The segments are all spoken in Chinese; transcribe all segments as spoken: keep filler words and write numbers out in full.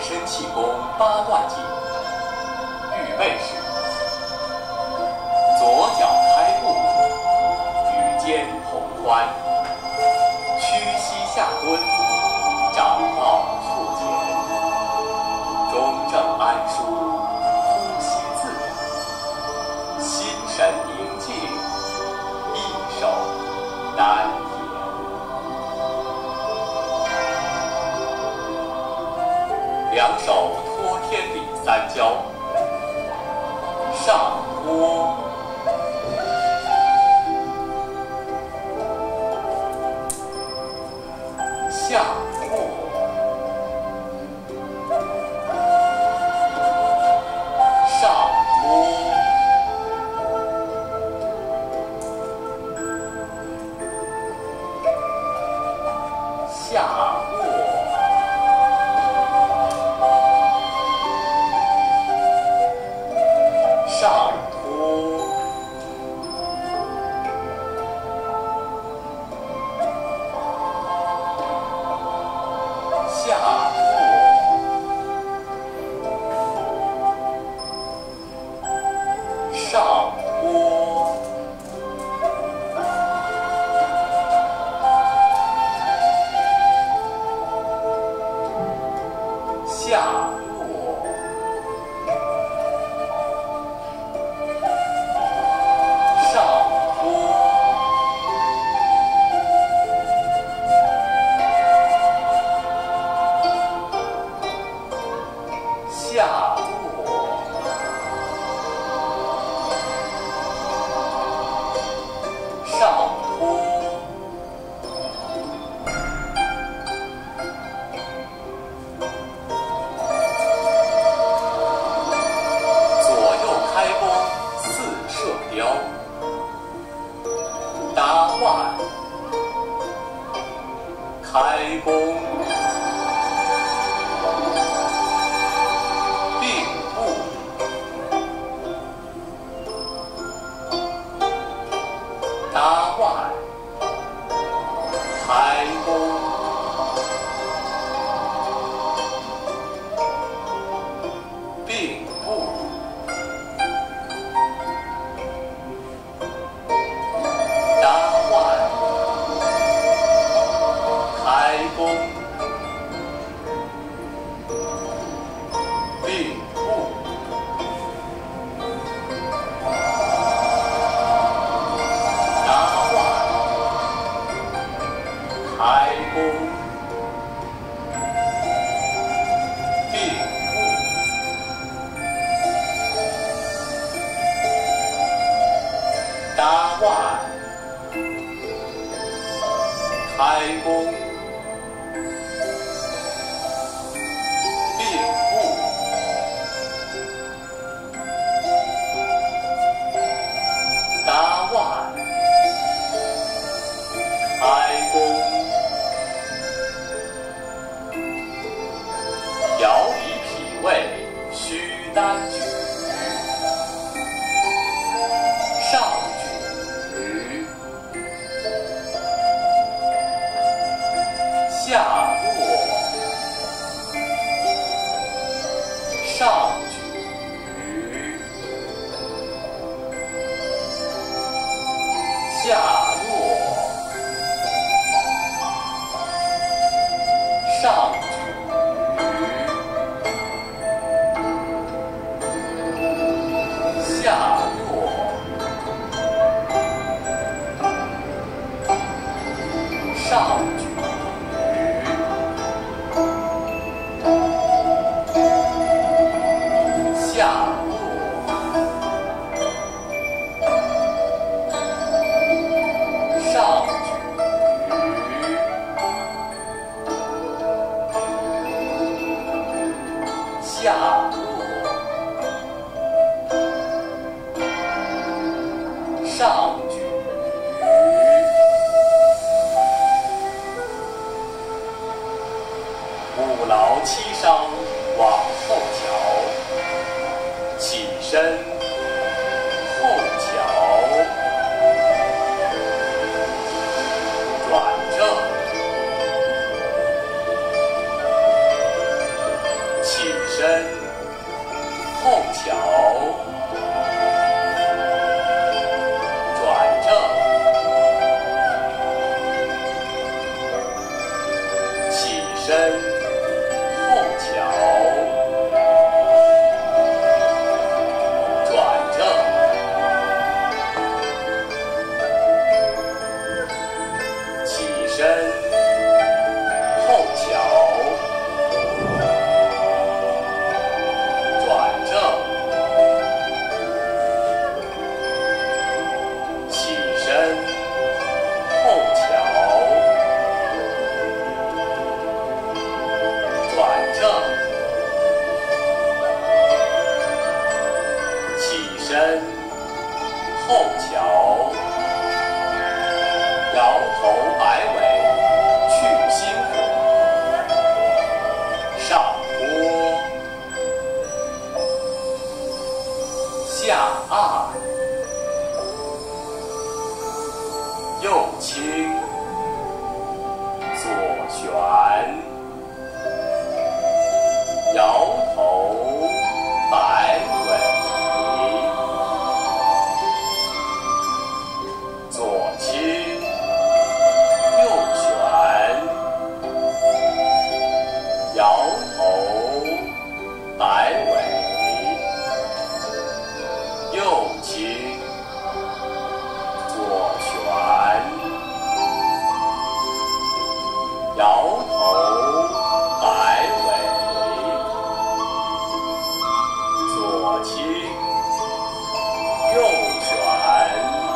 身气功八段锦。预备式：左脚开步，与肩同宽，屈膝下蹲，掌抱错前，中正安舒，呼吸自然，心神宁静，一手丹田，两手托天理三交，上托，下落，上托，下落，上托，下落，上托，下落，上托，下落，上托，左右开弓四射雕，搭腕，开弓，并步，搭腕，开弓，并步，搭腕，开弓，并步，搭腕，开弓，并步，搭腕，开弓，并步，搭腕，开弓，调理脾胃，虚丹举，上举，下落，上举，下落，上举，下落，上举，下落，上举，下落，上举，五劳七伤往后瞧，起身后瞧，转正，起右倾，左旋，摇头摆尾，左倾，右旋，摇头摆尾，右倾，左旋，摇头摆尾，左倾，右旋，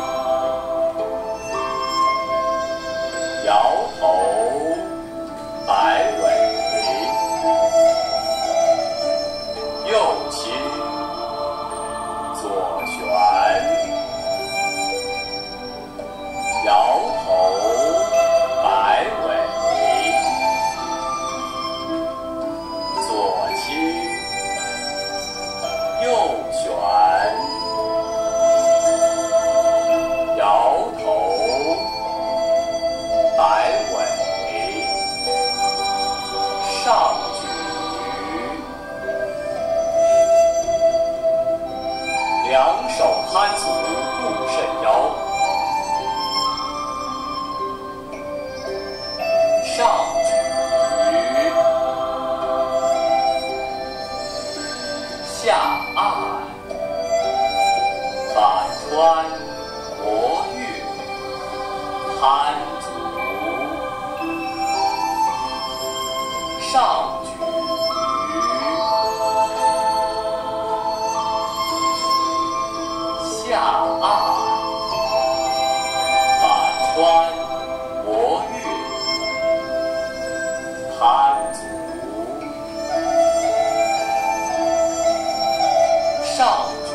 摇头摆尾，右倾，左旋，摇头摆尾，左倾，右旋，摇头摆尾，上举，两手摊足顾肾腰，上举，下按，反穿摩玉，摊足，上举，下按，反穿摩玉，摊足，上举，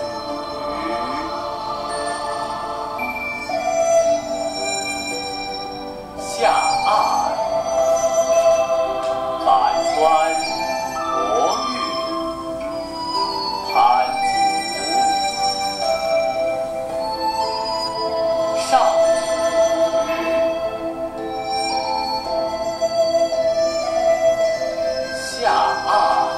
下按，反穿摩玉，摊足，上举，下按，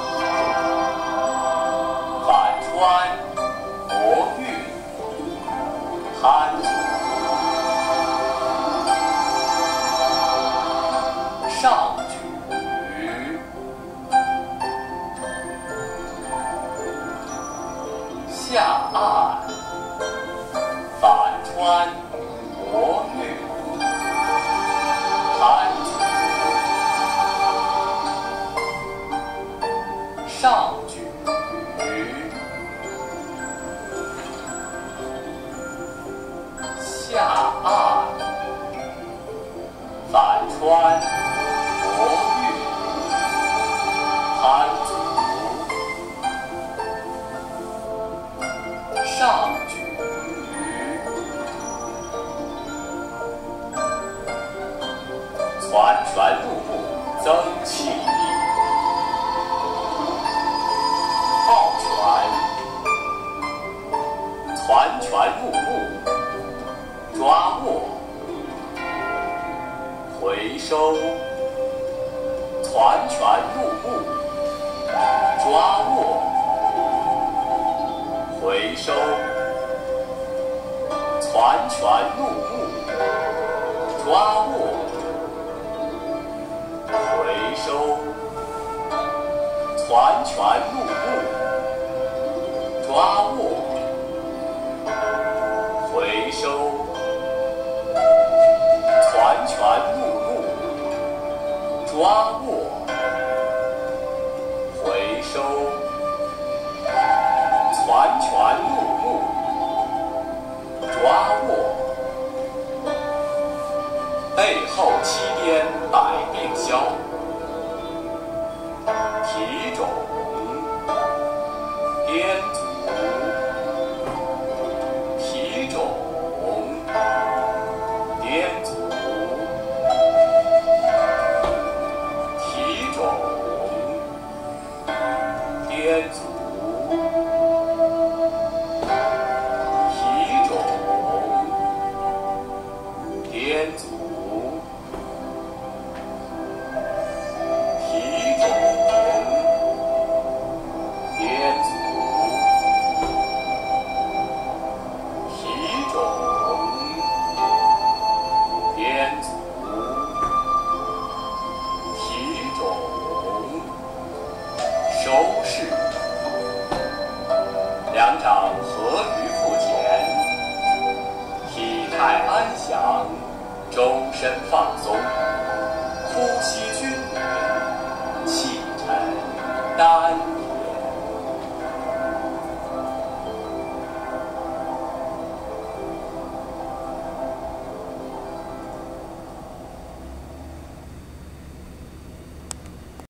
反穿摩玉，摊足，上举，下按，反穿摩玉，摊足，上举，下按，反穿摩玉，摊足，上举，攒拳入目增气力，抱拳，攒拳入目，抓握，回收，攒拳入目，抓握，回收，攒拳入目，抓握，回收，攒拳入目，抓握，回收，攒拳入目，抓握，回收，攒拳入目，抓握，背后七颠百病消，提踵，颠足，提踵，颠足，提踵，颠足，提踵，颠天足，提踵，天足，提踵，天足，提踵，收势。两掌合于腹前，体态安详，周身放松，呼吸均匀，气沉丹